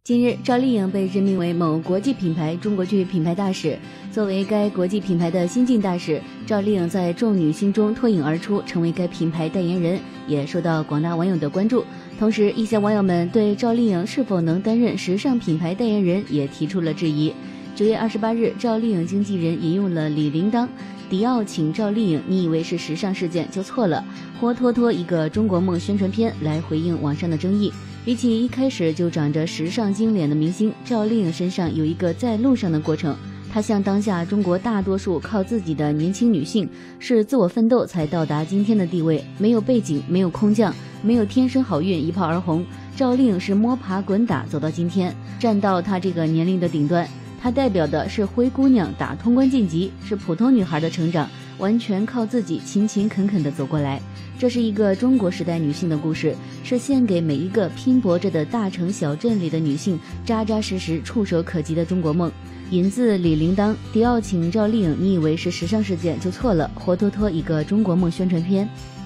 近日，赵丽颖被任命为某国际品牌中国区品牌大使。作为该国际品牌的新晋大使，赵丽颖在众女星中脱颖而出，成为该品牌代言人，也受到广大网友的关注。同时，一些网友们对赵丽颖是否能担任时尚品牌代言人也提出了质疑。9月28日，赵丽颖经纪人引用了李铃铛迪奥请赵丽颖，你以为是时尚事件就错了，活脱脱一个中国梦宣传片来回应网上的争议。比起一开始就长着时尚精脸的明星，赵丽颖身上有一个在路上的过程。她像当下中国大多数靠自己的年轻女性，是自我奋斗才到达今天的地位，没有背景，没有空降，没有天生好运一炮而红。赵丽颖是摸爬滚打走到今天，站到她这个年龄的顶端。她代表的是灰姑娘打通关晋级，是普通女孩的成长，完全靠自己勤勤恳恳地走过来。这是一个中国时代女性的故事，是献给每一个拼搏着的大城小镇里的女性扎扎实实触手可及的中国梦。引自李铃铛迪奥请赵丽颖，你以为是时尚事件就错了，活脱脱一个中国梦宣传片。